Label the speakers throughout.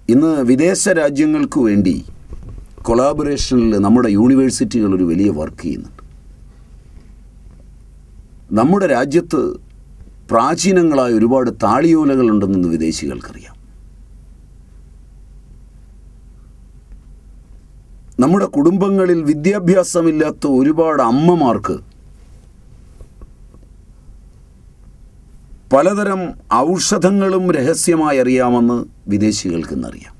Speaker 1: ഇന്ന് വിദേശ രാജ്യങ്ങൾക്ക് വേണ്ടി കൊളാബറേഷനിൽ നമ്മുടെ യൂണിവേഴ്സിറ്റികൾ ഒരു വലിയ വർക്ക് ചെയ്യുന്നുണ്ട്. നമ്മുടെ രാജ്യത്ത് പ്രാചീനങ്ങളായ ഒരുപാട് താളിയോലകളുണ്ടെന്ന് വിദേശികൾക്കറിയാം. നമ്മുടെ കുടുംബങ്ങളിൽ വിദ്യാഭ്യാസമില്ലാത്ത ഒരുപാട് അമ്മമാർക്ക് പലതരം ഔഷധങ്ങളും രഹസ്യമായി അറിയാമെന്ന് വിദേശികൾക്കിന്നറിയാം.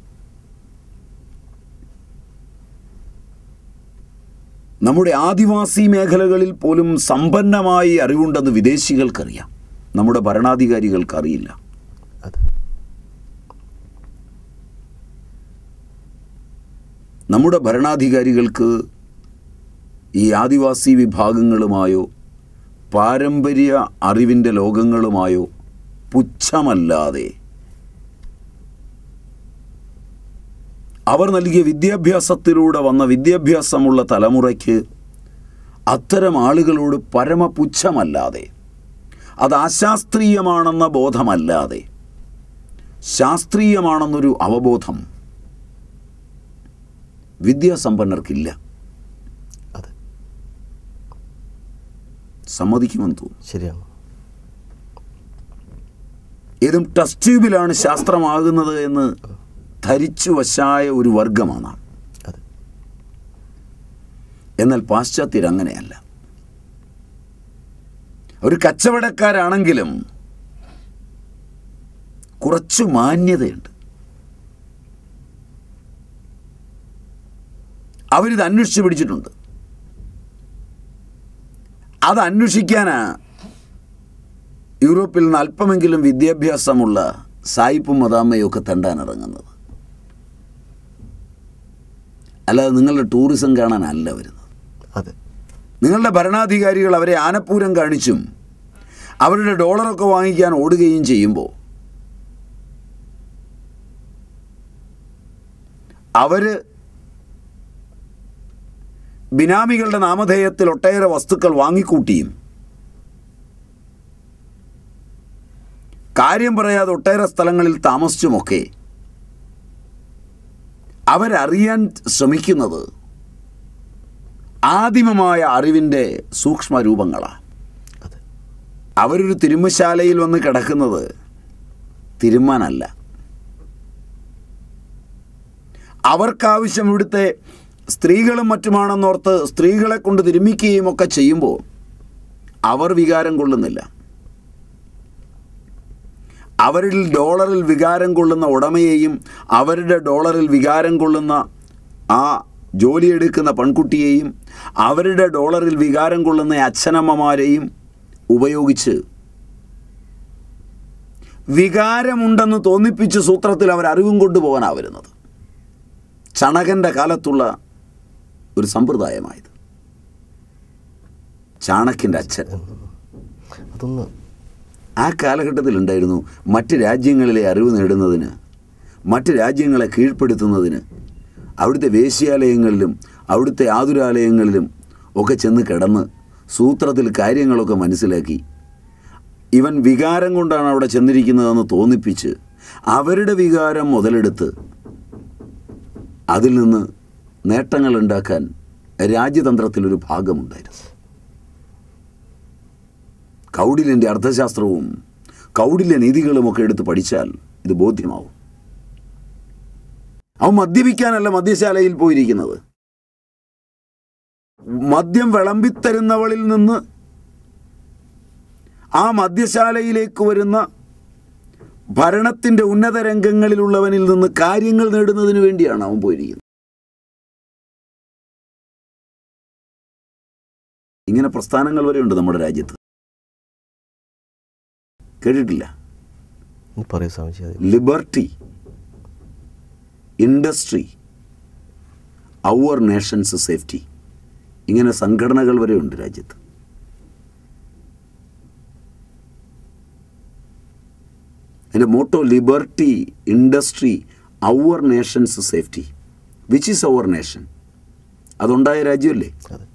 Speaker 1: നമ്മുടെ ആദിവാസി മേഖലകളിൽ പോലും സമ്പന്നമായി അറിവുണ്ടെന്ന് വിദേശികൾക്കറിയാം. നമ്മുടെ ഭരണാധികാരികൾക്ക് അറിയില്ല. നമ്മുടെ ഭരണാധികാരികൾക്ക് ഈ ആദിവാസി വിഭാഗങ്ങളുമായോ പാരമ്പര്യ അറിവിൻ്റെ ലോകങ്ങളുമായോ പുച്ഛമല്ലാതെ അവർ നൽകിയ വിദ്യാഭ്യാസത്തിലൂടെ വന്ന വിദ്യാഭ്യാസമുള്ള തലമുറയ്ക്ക് അത്തരം ആളുകളോട് പരമപുച്ഛമല്ലാതെ, അത് അശാസ്ത്രീയമാണെന്ന ബോധമല്ലാതെ ശാസ്ത്രീയമാണെന്നൊരു അവബോധം വിദ്യാസമ്പന്നർക്കില്ല. സമ്മതിക്കുമെന്ന് തോന്നുന്നു.
Speaker 2: ശരിയാണ്.
Speaker 1: ഏതും ടെസ്റ്റ് ട്യൂബിലാണ് ശാസ്ത്രമാകുന്നത് എന്ന് ധരിച്ചു വശായ ഒരു വർഗമാണ്. എന്നാൽ പാശ്ചാത്യർ അങ്ങനെയല്ല. ഒരു കച്ചവടക്കാരാണെങ്കിലും കുറച്ചു മാന്യതയുണ്ട്. അവരിത് അന്വേഷിച്ച് പിടിച്ചിട്ടുണ്ട്. അത് അന്വേഷിക്കാനാ യൂറോപ്പിൽ നിന്ന് അല്പമെങ്കിലും വിദ്യാഭ്യാസമുള്ള സായിപ്പും മദാമ്മയും ഒക്കെ തെണ്ടാനിറങ്ങുന്നത്. അല്ലാതെ നിങ്ങളുടെ ടൂറിസം കാണാനല്ല വരുന്നത്.
Speaker 2: അതെ,
Speaker 1: നിങ്ങളുടെ ഭരണാധികാരികൾ അവരെ ആനപ്പൂരം കാണിച്ചും അവരുടെ ഡോളറൊക്കെ വാങ്ങിക്കാൻ ഓടുകയും ചെയ്യുമ്പോൾ അവർ ബിനാമികളുടെ നാമധേയത്തിൽ ഒട്ടേറെ വസ്തുക്കൾ വാങ്ങിക്കൂട്ടിയും കാര്യം പറയാതെ ഒട്ടേറെ സ്ഥലങ്ങളിൽ താമസിച്ചുമൊക്കെ അവരറിയാൻ ശ്രമിക്കുന്നത് ആദിമമായ അറിവിൻ്റെ സൂക്ഷ്മരൂപങ്ങളാണ്. അവരൊരു തിരുമ്മശാലയിൽ വന്ന് കിടക്കുന്നത് തിരുമ്മാനല്ല. അവർക്കാവശ്യം ഇവിടുത്തെ സ്ത്രീകളും മറ്റുമാണെന്നോർത്ത് സ്ത്രീകളെ കൊണ്ട് തിരുമ്മിക്കുകയും ഒക്കെ ചെയ്യുമ്പോൾ അവർ വികാരം കൊള്ളുന്നില്ല. അവരിൽ ഡോളറിൽ വികാരം കൊള്ളുന്ന ഉടമയെയും അവരുടെ ഡോളറിൽ വികാരം കൊള്ളുന്ന ആ ജോലിയെടുക്കുന്ന പെൺകുട്ടിയെയും അവരുടെ ഡോളറിൽ വികാരം കൊള്ളുന്ന അച്ഛനമ്മമാരെയും ഉപയോഗിച്ച് വികാരമുണ്ടെന്ന് തോന്നിപ്പിച്ച് സൂത്രത്തിൽ അവർ അറിവും കൊണ്ടുപോകാനാണ് വരുന്നത്. ചണകൻ്റെ കാലത്തുള്ള ഒരു സമ്പ്രദായമായത്. ചാണക്യൻ്റെ അച്ഛൻ
Speaker 2: അതൊന്ന്
Speaker 1: ആ കാലഘട്ടത്തിലുണ്ടായിരുന്നു. മറ്റ് രാജ്യങ്ങളിലെ അറിവ് നേടുന്നതിന്, മറ്റ് രാജ്യങ്ങളെ കീഴ്പ്പെടുത്തുന്നതിന് അവിടുത്തെ വേശ്യാലയങ്ങളിലും അവിടുത്തെ ആതുരാലയങ്ങളിലും ഒക്കെ ചെന്ന് കിടന്ന് സൂത്രത്തിൽ കാര്യങ്ങളൊക്കെ മനസ്സിലാക്കി ഇവൻ വികാരം കൊണ്ടാണ് അവിടെ ചെന്നിരിക്കുന്നതെന്ന് തോന്നിപ്പിച്ച് അവരുടെ വികാരം മുതലെടുത്ത് അതിൽ നിന്ന് നേട്ടങ്ങൾ ഉണ്ടാക്കാൻ രാജ്യതന്ത്രത്തിലൊരു ഭാഗമുണ്ടായിരുന്നു. കൗടില്യൻ്റെ അർത്ഥശാസ്ത്രവും കൗടില്യ നീതികളുമൊക്കെ എടുത്ത് പഠിച്ചാൽ ഇത് ബോധ്യമാവും. അവൻ മദ്യപിക്കാനല്ല മദ്യശാലയിൽ പോയിരിക്കുന്നത്. മദ്യം വിളമ്പിത്തരുന്നവളിൽ നിന്ന് ആ മദ്യശാലയിലേക്ക് വരുന്ന ഭരണത്തിൻ്റെ ഉന്നത രംഗങ്ങളിലുള്ളവനിൽ നിന്ന് കാര്യങ്ങൾ നേടുന്നതിന് വേണ്ടിയാണ് അവൻ പോയിരിക്കുന്നത്. ഇങ്ങനെ പ്രസ്ഥാനങ്ങൾ വരെയുണ്ട് നമ്മുടെ രാജ്യത്ത്. കേട്ടിട്ടില്ല? Liberty, industry, our nations safety, ഇങ്ങനെ സംഘടനകൾ വരെയുണ്ട് രാജ്യത്ത്. അതിൻ്റെ motto liberty, industry, our nations safety. Which is our nation? അതുണ്ടായ രാജ്യമല്ലേ?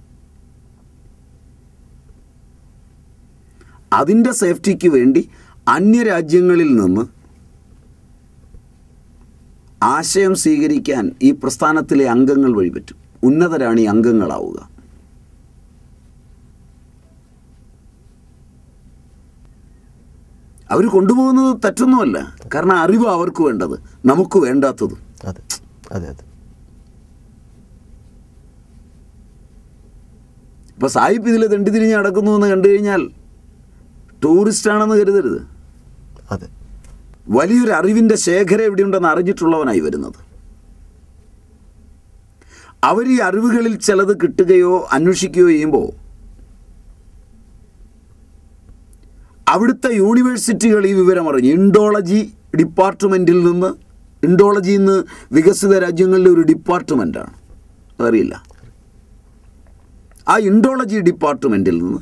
Speaker 1: അതിൻ്റെ സേഫ്റ്റിക്ക് വേണ്ടി അന്യരാജ്യങ്ങളിൽ നിന്ന് ആശയം സ്വീകരിക്കാൻ ഈ പ്രസ്ഥാനത്തിലെ അംഗങ്ങൾ വഴി പറ്റും. ഉന്നതരാണ് ഈ അംഗങ്ങളാവുക. അവർ കൊണ്ടുപോകുന്നത് തെറ്റൊന്നുമല്ല. കാരണം അറിവ് അവർക്ക് വേണ്ടത്, നമുക്ക് വേണ്ടാത്തതും.
Speaker 2: അതെ അതെ അതെ.
Speaker 1: ഇപ്പോൾ സാഹിബ് ഇതിൽ തെണ്ടി തിരിഞ്ഞ് നടക്കുന്നു എന്ന് കണ്ടു കഴിഞ്ഞാൽ ടൂറിസ്റ്റാണെന്ന് കരുതരുത്.
Speaker 2: അതെ,
Speaker 1: വലിയൊരു അറിവിൻ്റെ ശേഖരം എവിടെയുണ്ടെന്ന് അറിഞ്ഞിട്ടുള്ളവനായി വരുന്നത്. അവർ ഈ അറിവുകളിൽ ചിലത് കിട്ടുകയോ അന്വേഷിക്കുകയോ ചെയ്യുമ്പോൾ അവിടുത്തെ യൂണിവേഴ്സിറ്റികൾ ഈ വിവരം അറിഞ്ഞു. ഇൻഡോളജി ഡിപ്പാർട്ട്മെൻറ്റിൽ നിന്ന്, ഇൻഡോളജി ഇന്ന് വികസിത രാജ്യങ്ങളിലെ ഒരു ഡിപ്പാർട്ട്മെൻറ്റാണ്, അതറിയില്ല. ആ ഇൻഡോളജി ഡിപ്പാർട്ട്മെൻറ്റിൽ നിന്ന്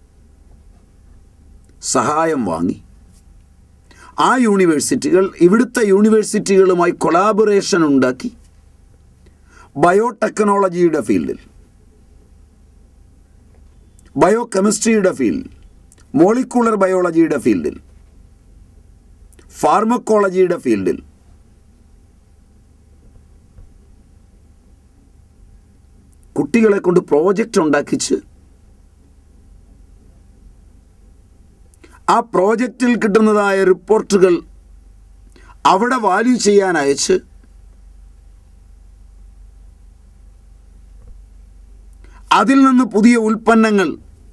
Speaker 1: സഹായം വാങ്ങി ആ യൂണിവേഴ്സിറ്റികൾ ഇവിടുത്തെ യൂണിവേഴ്സിറ്റികളുമായി കൊളാബറേഷൻ ഉണ്ടാക്കി ബയോടെക്നോളജിയുടെ ഫീൽഡിൽ, ബയോ കെമിസ്ട്രിയുടെ ഫീൽഡിൽ, മോളിക്കുലർ ബയോളജിയുടെ ഫീൽഡിൽ, ഫാർമക്കോളജിയുടെ ഫീൽഡിൽ കുട്ടികളെ കൊണ്ട് പ്രോജക്റ്റ് ഉണ്ടാക്കിച്ച് ആ പ്രോജക്റ്റിൽ കിട്ടുന്നതായ റിപ്പോർട്ടുകൾ അവിടെ വാല്യൂ ചെയ്യാൻ അയച്ച് അതിൽ നിന്ന് പുതിയ ഉൽപ്പന്നങ്ങൾ,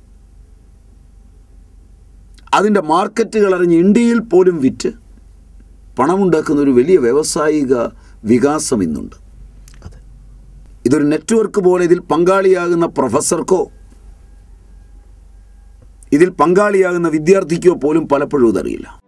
Speaker 1: അതിൻ്റെ മാർക്കറ്റുകൾ അറിഞ്ഞ് ഇന്ത്യയിൽ പോലും വിറ്റ് പണമുണ്ടാക്കുന്ന ഒരു വലിയ വ്യാവസായിക വികാസം ഇന്നുണ്ട്. ഇതൊരു നെറ്റ്വർക്ക് പോലെ ഇതിൽ പങ്കാളിയാകുന്ന പ്രൊഫസർക്കോ ഇതിൽ പങ്കാളിയാകുന്ന വിദ്യാർത്ഥിക്കോ പോലും പലപ്പോഴും ഇതറിയില്ല.